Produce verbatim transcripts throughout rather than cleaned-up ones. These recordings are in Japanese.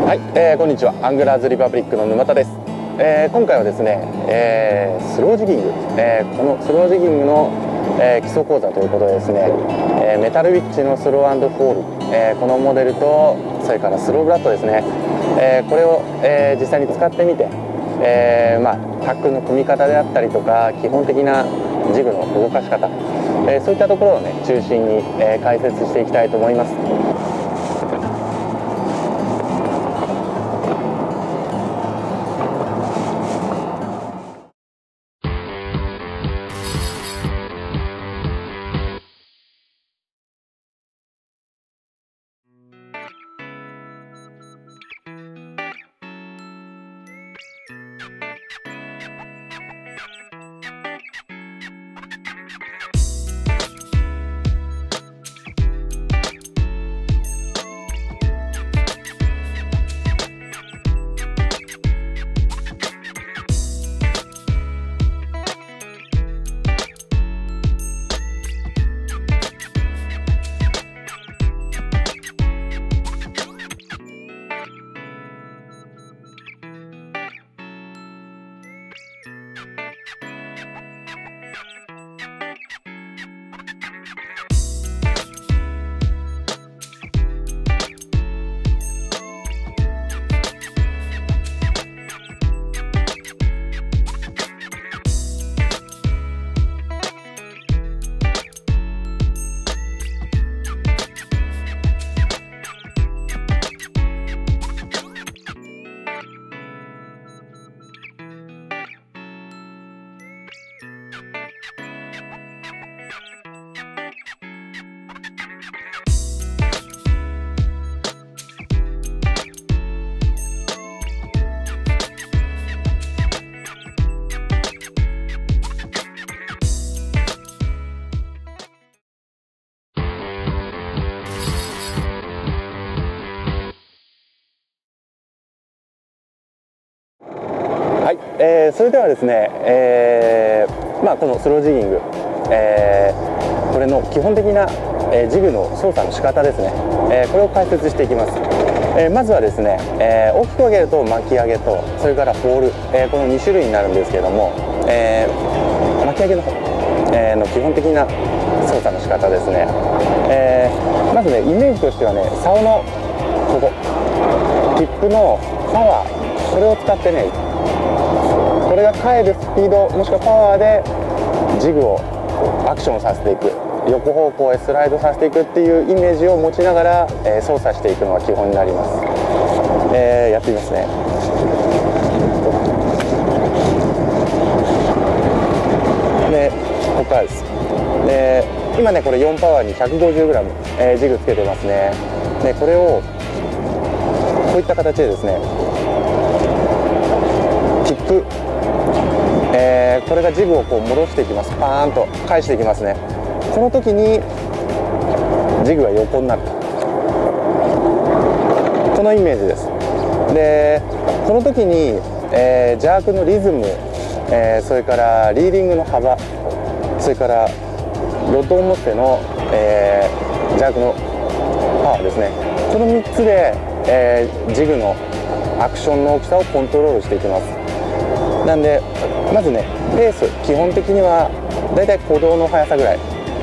はい、えー、こんにちは。アングラーズリパブリックの沼田です。えー、今回はですね、えー、スロージギング、えー、このスロージギングの、えー、基礎講座ということでですね、えー、メタルウィッチのスロー&フォール、えー、このモデルとそれからスローブラッドですね、えー、これを、えー、実際に使ってみて、えーまあ、タックルの組み方であったりとか基本的なジグの動かし方、えー、そういったところをね中心に、えー、解説していきたいと思います。はい、えー、それではですね、えーまあ、このスロージギング、えー、これの基本的な、えー、ジグの操作の仕方ですね、えー、これを解説していきます。えー、まずはですね、えー、大きく分けると巻き上げとそれからフォール、えー、このに種類になるんですけれども、えー、巻き上げの方、えー、の基本的な操作の仕方ですね、えー、まずねイメージとしてはね竿のここティップのパワー、これを使ってねこれが返るスピードもしくはパワーでジグをアクションさせていく、横方向へスライドさせていくっていうイメージを持ちながら、えー、操作していくのが基本になります。えー、やってみますね。でここからです。で今ねこれよんパワーに ひゃくごじゅうグラム、えー、ジグつけてますね。でこれをこういった形でですねティップ、えー、これがジグをこう戻していきます。パーンと返していきますね。この時にジグが横になると、このイメージです。でこの時に、えー、ジャークのリズム、えー、それからリーディングの幅、それからロッドを持っての、えー、ジャークのパワーですね、このみっつで、えー、ジグのアクションの大きさをコントロールしていきます。なんでまずねペース、基本的にはだいたい鼓動の速さぐらい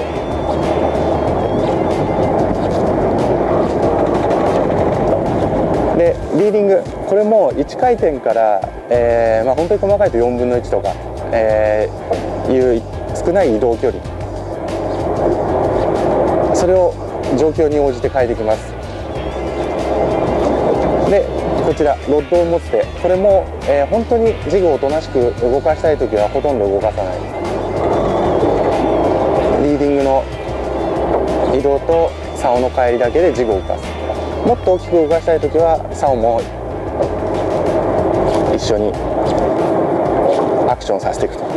で、リーディング、これもいち回転から、えーまあ、本当に細かいとよんぶんのいちとか、えー、いう少ない移動距離、それを状況に応じて変えていきます。でこちらロッドを持って、これも、えー、本当にジグをおとなしく動かしたいときはほとんど動かさない、リーディングの移動と竿の返りだけでジグを動かす。もっと大きく動かしたいときは竿も一緒にアクションさせていくと。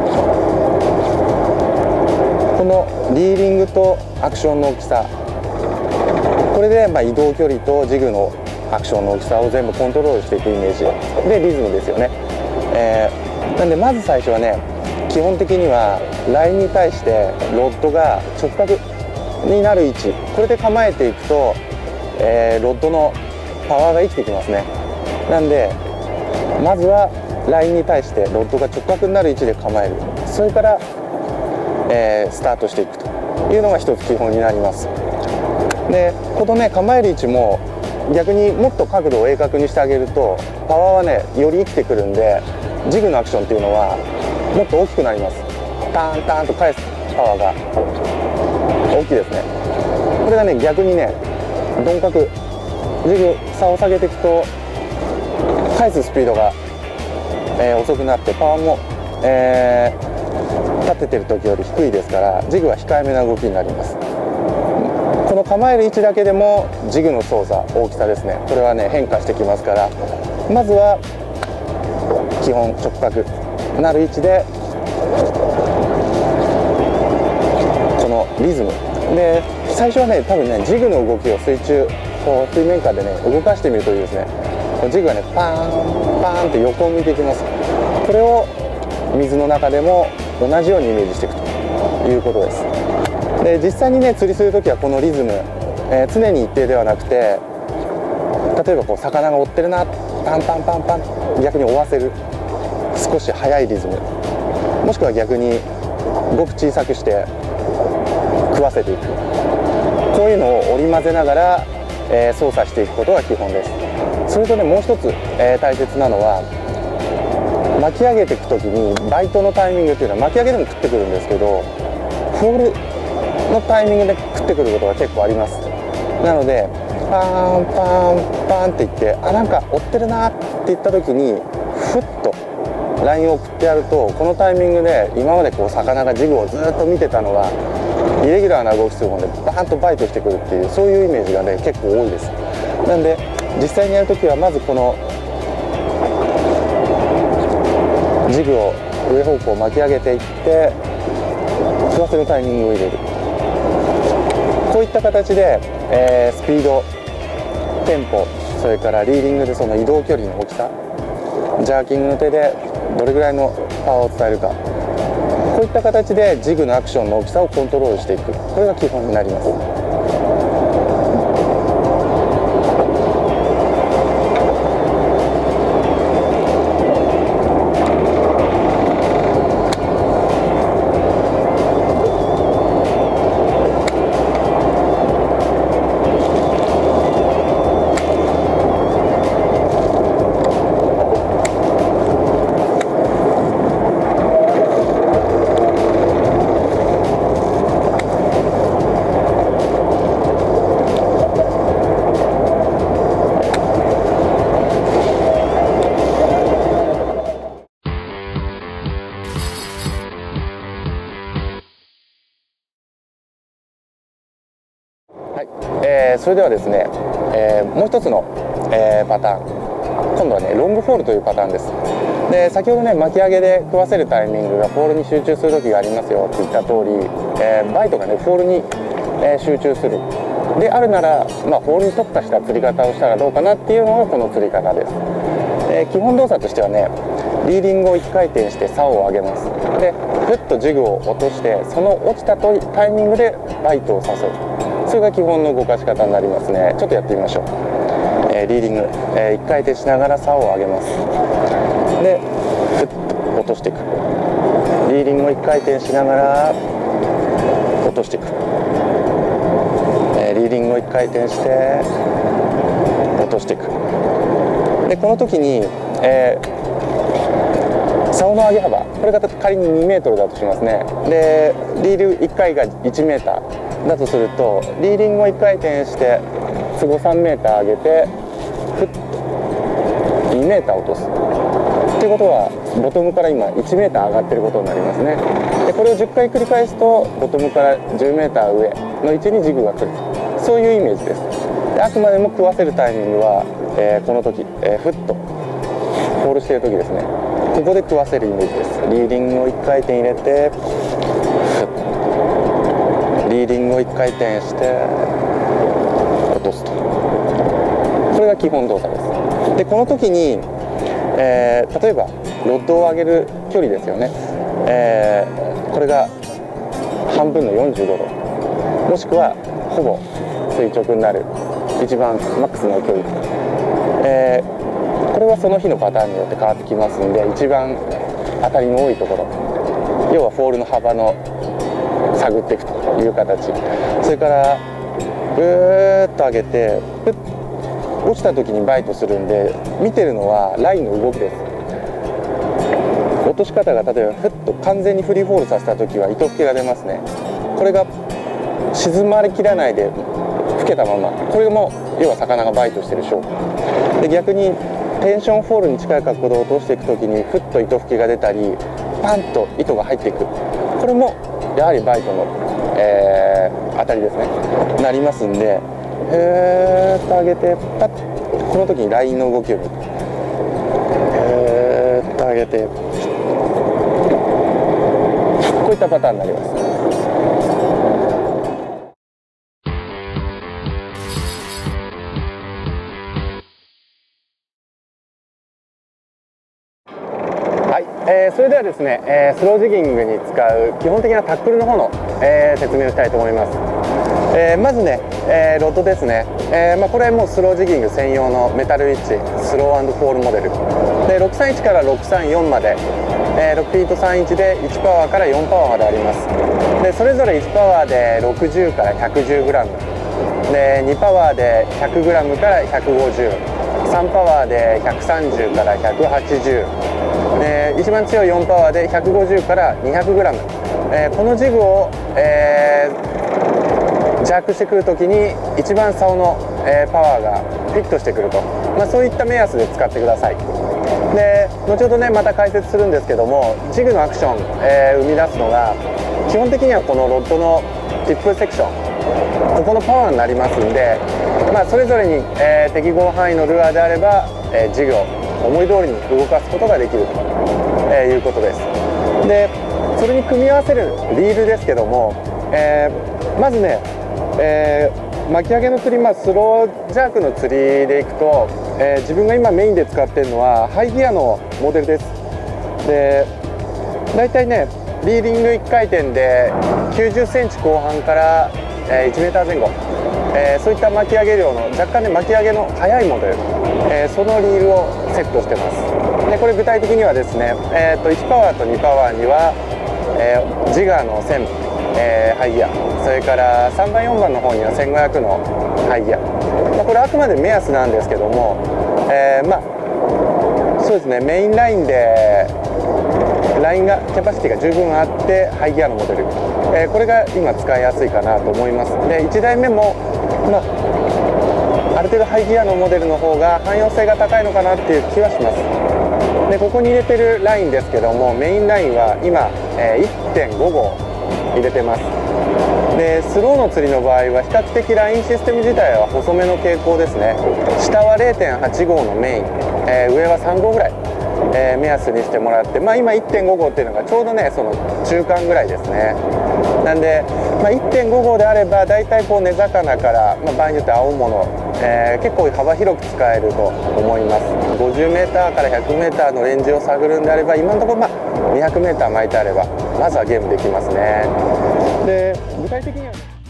このリーディングとアクションの大きさ、これでまあ移動距離とジグのアクションの大きさを全部コントロールしていくイメージでリズムですよね。えー、なんでまず最初はね基本的にはラインに対してロッドが直角になる位置、これで構えていくと、えー、ロッドのパワーが生きてきますね。なんでまずはラインに対してロッドが直角になる位置で構える、それから、えー、スタートしていくというのが一つ基本になります。でこのね構える位置も逆にもっと角度を鋭角にしてあげるとパワーはねより生きてくるんで、ジグのアクションっていうのはもっと大きくなります。ターンターンと返すパワーが大きいですね。これがね逆にね鈍角ジグ差を下げていくと返すスピードが、えー、遅くなってパワーも、えー、立ててる時より低いですからジグは控えめな動きになります。この構える位置だけでもジグの操作大きさですね、これはね変化してきますから、まずは基本直角なる位置でこのリズムで最初はね多分ねジグの動きを水中こう水面下でね動かしてみるといいですね。ジグがねパーンパーンって横を向いていきます。これを水の中でも同じようにイメージしていくということです。で実際にね釣りする時はこのリズム、えー、常に一定ではなくて、例えばこう魚が追ってるなパンパンパンパン逆に追わせる少し速いリズム、もしくは逆にごく小さくして食わせていく、こういうのを織り交ぜながら、えー、操作していくことが基本です。それとねもう一つ、えー、大切なのは巻き上げていく時にバイトのタイミングっていうのは巻き上げでも食ってくるんですけど、フォールのタイミングで食ってくることが結構あります。なのでパーンパーンパーンっていってあなんか追ってるなって言った時にふっとラインを送ってやると、このタイミングで今までこう魚がジグをずっと見てたのがイレギュラーな動きするもんでバーンとバイトしてくるっていう、そういうイメージがね結構多いです。なんで実際にやるときはまずこのジグを上方向巻き上げていって食わせるタイミングを入れる、こういった形で、えー、スピード、テンポ、それからリーディングでその移動距離の大きさ、ジャーキングの手でどれぐらいのパワーを伝えるか、こういった形でジグのアクションの大きさをコントロールしていく、これが基本になります。えー、それではですね、えー、もう一つの、えー、パターン、今度はねロングフォールというパターンです。で先ほどね巻き上げで食わせるタイミングがフォールに集中する時がありますよって言った通り、えー、バイトがねフォールに、えー、集中するであるなら、まあ、フォールに特化した釣り方をしたらどうかなっていうのがこの釣り方です。えー、基本動作としてはねリーディングをいっかい転して竿を上げます。でふっとジグを落としてその落ちたタイミングでバイトを誘う、それが基本の動かし方になりますね。ちょっとやってみましょう。えー、リーディング、えー、いっかい転しながら竿を上げます。でふっと落としていく、リーディングをいっかい転しながら落としていく、えー、リーディングをいっかい転して落としていく。でこの時に、えー、竿の上げ幅、これが仮ににメートルだとしますね。でリールいっかいがいちメーターだとするとリーディングをいっかい転して都合さんメーター上げてふっとにメーター落とすっていうことはボトムから今いちメーター上がってることになりますね。でこれをじゅっかい繰り返すとボトムからじゅうメーター上の位置にジグが来ると、そういうイメージです。であくまでも食わせるタイミングは、えー、この時、えー、ふっとホールしている時ですね。ここで食わせるイメージです。リーディングをいっかい転入れてふっとリーディングをいっかい転して落とすと、これが基本動作です。でこの時に、えー、例えばロッドを上げる距離ですよね、えー、これが半分のよんじゅうごどもしくはほぼ垂直になる一番マックスの距離、えー、これはその日のパターンによって変わってきますんで、一番当たりの多いところ、要はフォールの幅の探っていくという形。それからぐーっと上げてプッ落ちた時にバイトするんで、見てるのはラインの動きです。落とし方が例えばふっと完全にフリーフォールさせた時は糸吹きが出ますね。これが沈まりきらないで吹けたまま、これも要は魚がバイトしてる証拠で、逆にテンションフォールに近い角度を落としていく時にふっと糸吹きが出たりパンと糸が入っていく、これもやはりバイトの、えー、当たりですねなりますんで、へーっと上げてパッ、この時にラインの動きを見る、へーっと上げてこういったパターンになります。はい、えー、それではですね、えー、スロージギングに使う基本的なタックルの方の、えー、説明をしたいと思います。えー、まずね、えー、ロッドですね、えーまあ、これはもうスロージギング専用のメタルウィッチスロー&フォールモデルで、ろくさんいちからろくさんよんまで、えー、ろくフィートさんインチでいちパワーからよんパワーまであります。でそれぞれいちパワーでろくじゅうからひゃくじゅうグラムで、にパワーでひゃくグラムからひゃくごじゅう、さんパワーでひゃくさんじゅうからひゃくはちじゅうで、一番強いよんパワーでひゃくごじゅうからにひゃくグラム、えー、このジグを、えー、ジャークしてくるときに一番竿の、えー、パワーがフィットしてくると、まあ、そういった目安で使ってください。で後ほどねまた解説するんですけども、ジグのアクション、えー、生み出すのが基本的にはこのロッドのティップセクション、ここのパワーになりますんで、まあ、それぞれに、えー、適合範囲のルアーであれば、えー、ジグを思い通りに動かすことができると、えー、いうことです。でそれに組み合わせるリールですけども、えー、まずね、えー、巻き上げの釣り、まあ、スロージャークの釣りでいくと、えー、自分が今メインで使っているのはハイギアのモデルです。でだいたいねリーディングいっかい転できゅうじゅっセンチ後半から、えー、いちメーター前後、えー、そういった巻き上げ量の若干ね巻き上げの速いモデル、えー、そのリールをセットしてます。でこれ具体的にはですね、えー、といちパワーとにパワーには、えー、ジガーのせん、えー、ハイギア、それからさんばんよんばんの方にはせんごひゃくのハイギア、まあ、これあくまで目安なんですけども、えー、まあそうですね、メインラインでラインがキャパシティが十分あってハイギアのモデル、えー、これが今使いやすいかなと思います。でいちだいめも、まあ、ある程度ハイギアのモデルの方が汎用性が高いのかなっていう気はします。でここに入れてるラインですけども、メインラインは今、えー、いってんごご入れてます。でスローの釣りの場合は比較的ラインシステム自体は細めの傾向ですね。下は れいてんはちごのメイン、えー、上はさんごぐらい、えー、目安にしてもらって、まあ、今 いってんごごっていうのがちょうどねその中間ぐらいですね。なんで、まあ、いってんごごであればだいたいこう根魚から、まあ、場合によって青物、えー、結構幅広く使えると思います。 ごじゅうメーターから ひゃくメーターのレンジを探るんであれば今のところまあにひゃくメーター巻いてあればまずはゲームできますね。で具体的には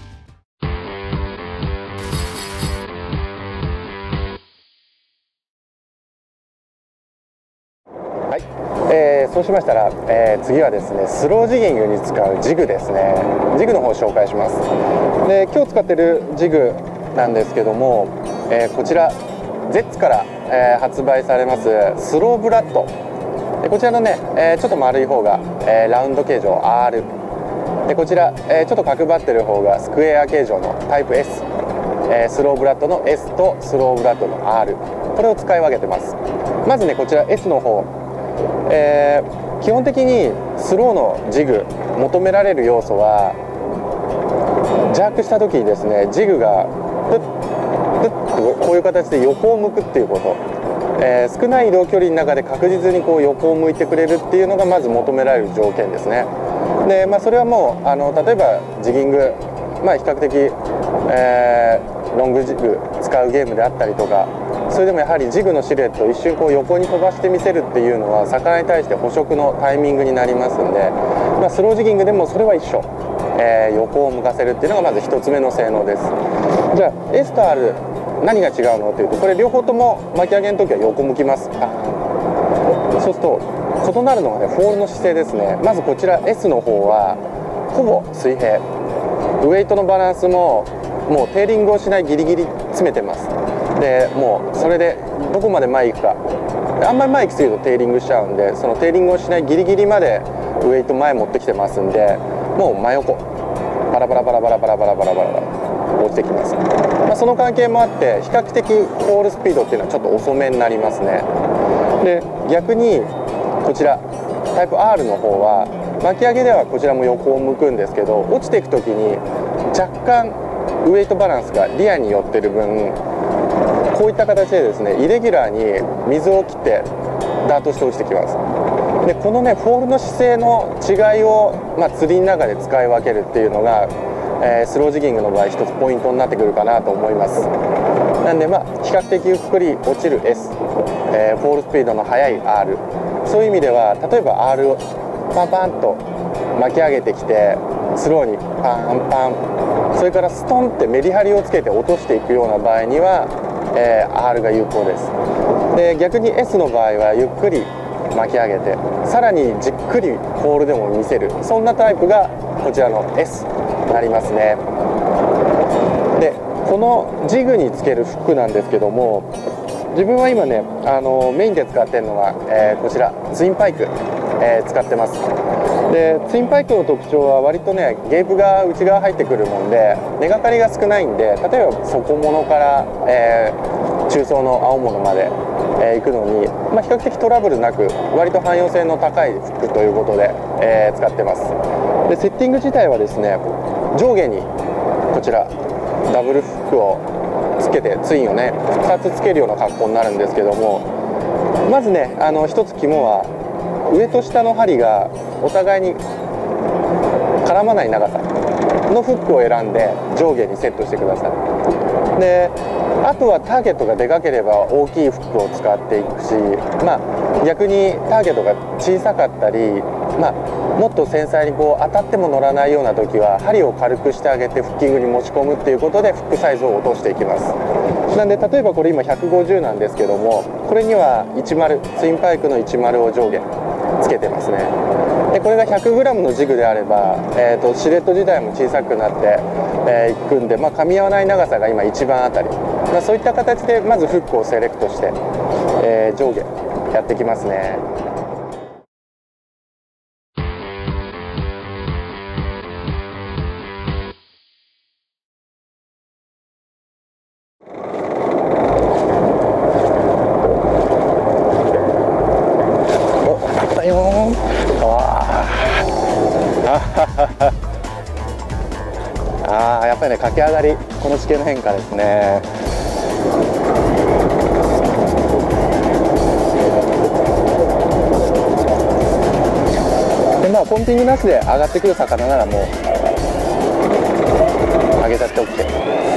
はい、えー、そうしましたら、えー、次はですねスロージギングに使うジグですね。ジグの方を紹介します。で今日使っているジグなんですけども、えー、こちら ゼッツ から、えー、発売されますスローブラッドで、こちらのね、えー、ちょっと丸い方が、えー、ラウンド形状 アール で、こちら、えー、ちょっと角張ってる方がスクエア形状のタイプ エス、えー、スローブラッドの エス とスローブラッドの アール、 これを使い分けてます。まずねこちら エス の方、えー、基本的にスローのジグ求められる要素はジャークした時にですねジグがプップッとこういう形で横を向くっていうこと、えー、少ない移動距離の中で確実にこう横を向いてくれるっていうのがまず求められる条件ですね。で、まあ、それはもうあの例えばジギング、まあ、比較的、えー、ロングジグ使うゲームであったりとか、それでもやはりジグのシルエットを一瞬こう横に飛ばしてみせるっていうのは魚に対して捕食のタイミングになりますんで、まあ、スロージギングでもそれは一緒、えー、横を向かせるっていうのがまずひとつめの性能です。じゃあ エス と アール、 何が違うのっていうと、これ両方とも巻き上げの時は横向きます。パーン。そうすると異なるのがね、フォールの姿勢ですね。まずこちら エス の方はほぼ水平、ウエイトのバランスももうテーリングをしないギリギリ詰めてます。でもうそれでどこまで前行くか、あんまり前行き過ぎるとテーリングしちゃうんで、そのテーリングをしないギリギリまでウエイト前持ってきてますんで、もう真横バラバラバラバラバラバラバラバラ落ちてきます。まあ、その関係もあって比較的フォールスピードっていうのはちょっと遅めになりますね。で逆にこちらタイプ アール の方は巻き上げではこちらも横を向くんですけど、落ちていく時に若干ウエイトバランスがリアに寄ってる分、こういった形でですねイレギュラーに水を切ってダートして落ちてきます。でこのねフォールの姿勢の違いを、まあ、釣りの中で使い分けるっていうのが、えー、スロージギングの場合一つポイントになってくるかなと思います。なんでまあ比較的ゆっくり落ちる エス、えー、フォールスピードの速い アール、 そういう意味では例えば アール をパンパンと巻き上げてきてスローにパンパン、それからストンってメリハリをつけて落としていくような場合には、えー、アール が有効です。で逆に エス の場合はゆっくり巻き上げてさらにじっくりフォールでも見せる、そんなタイプがこちらの エス になりますね。でこのジグにつけるフックなんですけども、自分は今ねあのメインで使ってるのが、えー、こちらツインパイク、えー、使ってます。でツインパイクの特徴は割とねゲープが内側入ってくるもんで根がかりが少ないんで、例えば底物から、えー、中層の青物まで、えー、行くのに、まあ、比較的トラブルなく割と汎用性の高いフックということで、えー、使ってます。でセッティング自体はですね上下にこちらダブルフックをつけてツインをねふたつつけるような格好になるんですけども、まずねあのひとつ肝は上と下の針がお互いに絡まない長さのフックを選んで上下にセットしてください。であとはターゲットがでかければ大きいフックを使っていくし、まあ、逆にターゲットが小さかったり、まあ、もっと繊細にこう当たっても乗らないような時は針を軽くしてあげてフッキングに持ち込むっていうことでフックサイズを落としていきます。なんで例えばこれ今ひゃくごじゅうなんですけども、これにはいちまるツインパイクのいちまるを上下つけてますね。でこれが ひゃくグラム のジグであれば、えー、とシレット自体も小さくなってい、えー、くんで、まあ、噛み合わない長さが今一番あたり、まあ、そういった形でまずフックをセレクトして、えー、上下やってきますね。ああやっぱりね駆け上がり、この地形の変化ですね。でまあポンピングなしで上がってくる魚ならもう上げちゃって オーケー。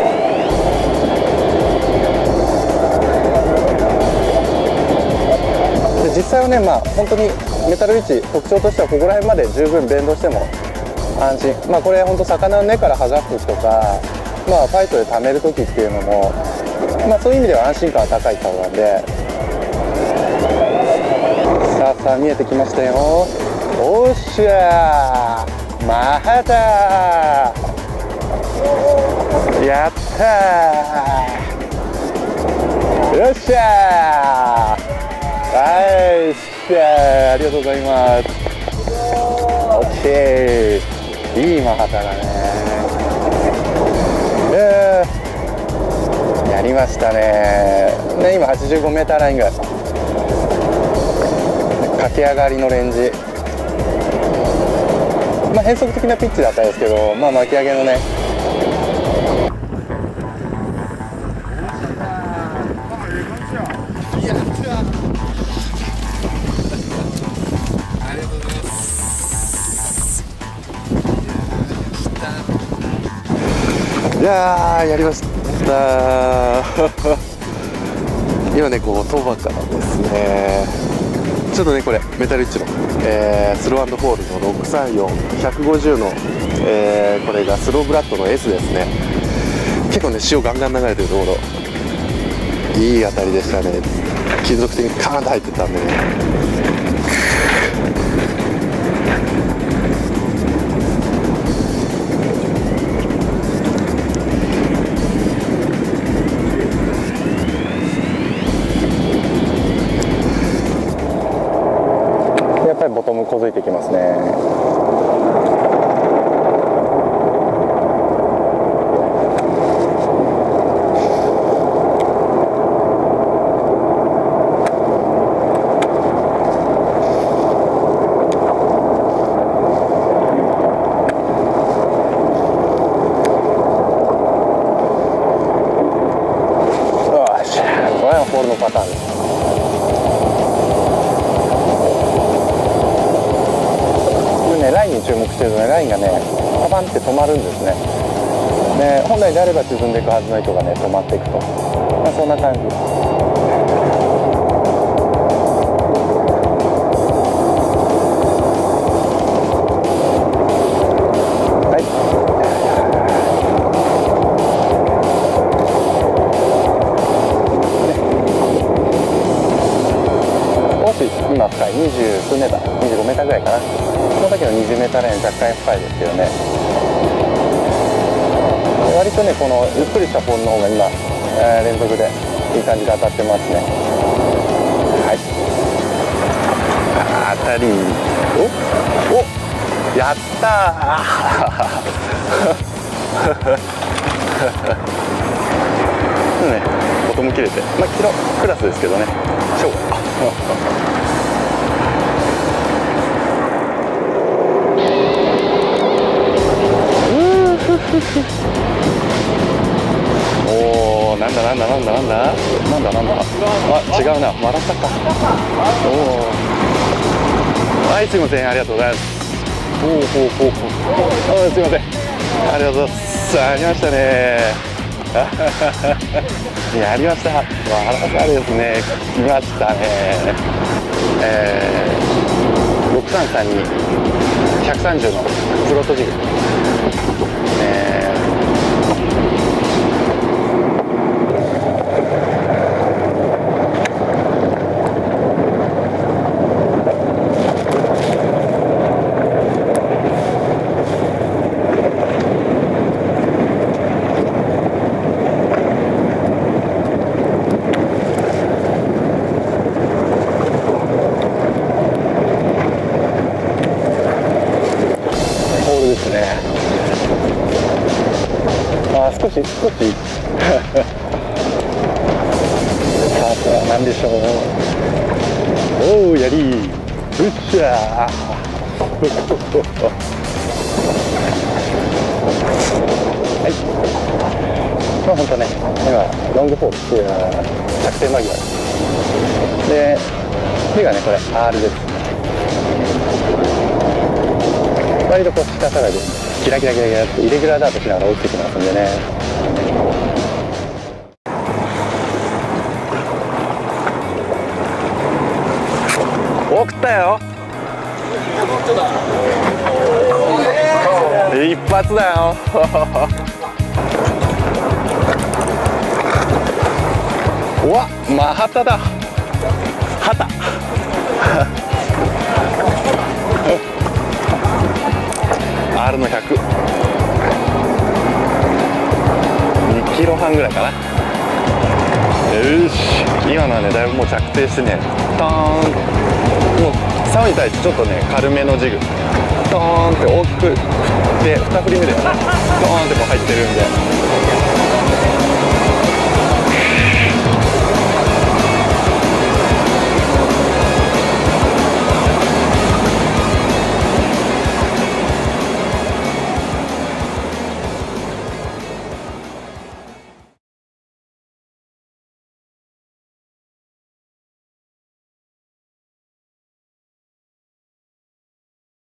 で実際はねまあ本当にメタル位置特徴としてはここら辺まで十分ベンドしても安心。まあこれ本当魚の根から剥がすとか、まあファイトで溜める時っていうのも、まあそういう意味では安心感が高い竿なんで。さあさあ見えてきましたよ。おっしゃー、マハター、やったー、よっしゃー、はいっしゃー、ありがとうございます。オッケー。いいマハタだね。えー、やりましたね。ね今はちじゅうごメーターラインぐらい。駆け上がりのレンジ。まあ変則的なピッチだったんですけど、まあ巻き上げのね。いやーやりました今ねこうトバからですね、ちょっとねこれメタルイッチの、えー、スロー&フォールのろくさんよん、ひゃくごじゅうの、えー、これがスローブラッドの エス ですね。結構ね潮ガンガン流れてるところいい当たりでしたね。金属的にカーンと入ってたんでね。やっぱりボトムこづいてきますね。ホールのパターンです。これね、ラインに注目してるとね、ラインがねパパンって止まるんですね。で本来であれば沈んでいくはずの糸がね止まっていくと、まあ、そんな感じ。今深いにじゅうすうメーター、にじゅうごメーターぐらいかな。その時のにじゅうメーターライン若干深いですけどね。割とねこのゆっくりしたポールの方が今、えー、連続でいい感じで当たってますね。はい、当たり、おおやったーね、ボトム切れて、まあキロクラスですけどね、しょうおお、なんだなんだなんだなんだなんだなんだ、あ、違うな、マラサか。おお、はい、すいません、ありがとうございます。おお、ほうほうほう、あ、すいません、ありがとうございます。ありましたね。やりました。マラサですね。来ましたね。えー、ろくさんさんにひゃくさんじゅうのフロートジグ。あ、少し少しさあさあ何でしょう。おお、やりうっしゃーはい、まあ本当ね、今ロングフォールっていうのは着底間際で、手がねこれ アール です。割とこう下下がりでキラキラキラキラってイレギュラーダートしながら落ちてきますんでね。送ったよ。一発だよ。うわ、マハタだ。ハタ。アール のひゃく、にキロはんぐらいかな。よし、今のはねだいぶもう着底してね、トーン、もう竿に対してちょっとね軽めのジグ、トーンって大きく振ってに振り目でドーンってこう入ってるんで。